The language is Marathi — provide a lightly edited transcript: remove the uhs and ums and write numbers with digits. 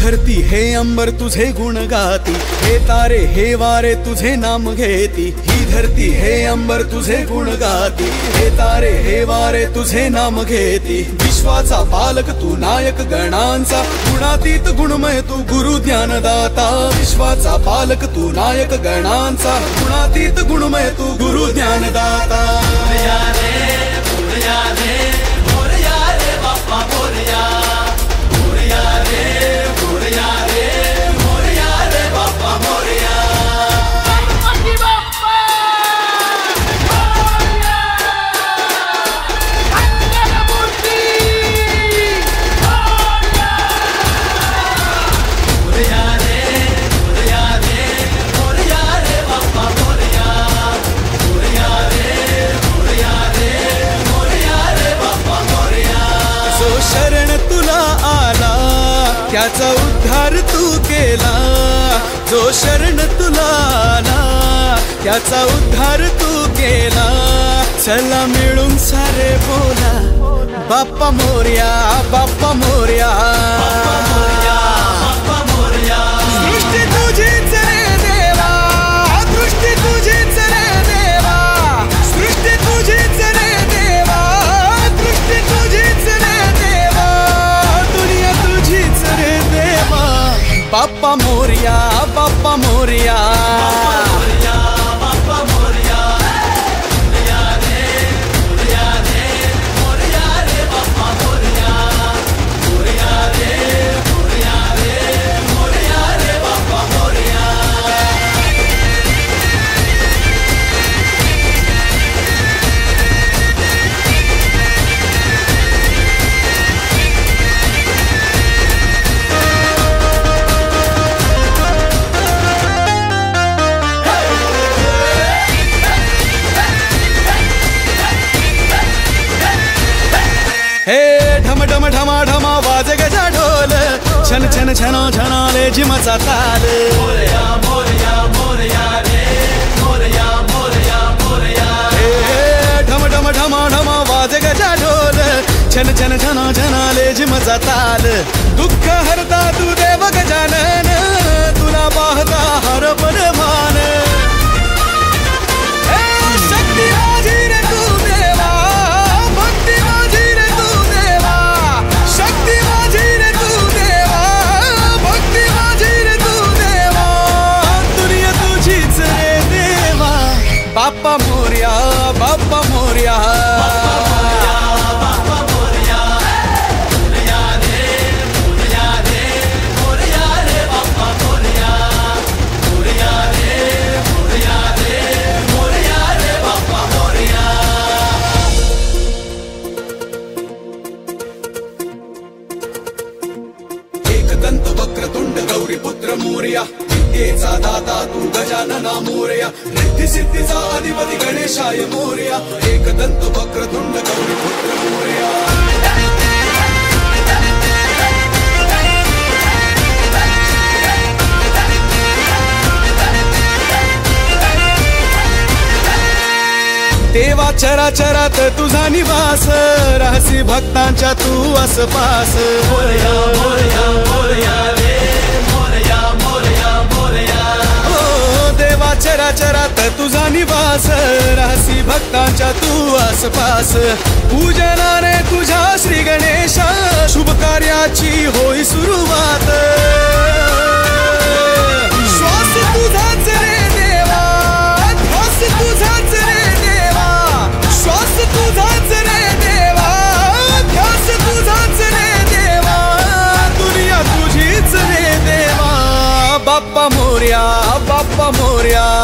धरती हे अंबर तुझे गुण गाती, हे तारे हे वारे तुझे नाम घेती। ही धरती हे अंबर तुझे गुण गाती, हे तारे हे वारे तुझे नाम घेती। विश्वाचा पालक तू नायक गणांचा, गुणातीत गुणमय तू गुरु ज्ञानदाता। विश्वाचा पालक तू नायक गणांचा, गुणातीत गुणमय तू गुरु ज्ञानदाता। मोरया रे मोरया रे बाप्पा मोरया, मोरया रे मोरया रे बाप्पा मोरया। गणपती बाप्पा मोरया, मंगलमूर्ती मोरया। मोरया रे बाप्पा मोरया, मोरया रे बाप्पा मोरया। जो शरण तुला आला त्याचा उद्धार तू केला, जो शरण तुला आला त्याचा उद्धार तू केला। चला मिळून सारे बोला बाप्पा मोरया, बाप्पा मोरया, बाप्पा मोरया, बाप्पा मोरया। दृष्टी तुझीच रे देवा, दृष्टी तुझीच रे देवा, सृष्टी तुझीच रे देवा, दृष्टी तुझीच रे देवा, दुनिया तुझीच रे देवा। बाप्पा मोरया, बाप्पा मोरया, मोरया, बाप्पा मोरया। मोरया रे बाप्पा मोरया, मोरया रे बाप्पा मोरया। हे ढम ढम ढमा ढमा वाज गजा ढोल, छन छन छनो छनाले जिमचा ताल। मोरया मोरया मोरया रे, मोरया मोरया मोरया। हे ढम ढम ढमा ढमा वाज गजा ढोल, छन छन छनो छनाले जिमचा ताल। दुःख हरता तू देव गजानन, तुला पाहता हरपन मान। हे शक्ती माझी रे तू देवा, भक्ती माझी रे तू देवा, शक्ती माझी रे तू देवा, भक्ती माझी रे तू देवा, दुनिया तुझीच रे देवा। बाप्पा मोरया, बाप्पा मोरया, बाप्पा मोरया। मोरया रे बाप्पा मोरया, मोरया रे बाप्पा मोरया। एकदंत वक्रतुंड गौरी पुत्र मोरया, विद्येचा दाता तू गजानना मोरया, रिद्धी सिद्धीचा अधिपती गणेशाय मोरया। एकदंत वक्रतुंड गौरी पुत्र मोरया। देवा चराचरात तुझा निवास, रहसी भक्तांच्या तू आसपास। मोरया मोरया मोरया रे, मोरया मोरया मोरया। ओ देवा चराचरात तुझा निवास, रहसी भक्तांच्या तू आसपास। पूजनाने तुझ्या श्री गणेशा, शुभ कार्याची होई सुरुवात। श्वास तुझाच रे देवा, ध्यास तुझाच रे देवा, श्वास तुझाच रे देवा, ध्यास तुझाच रे देवा, दुनिया तुझीच रे देवा। बाप्पा मोरया, बाप्पा मोरया,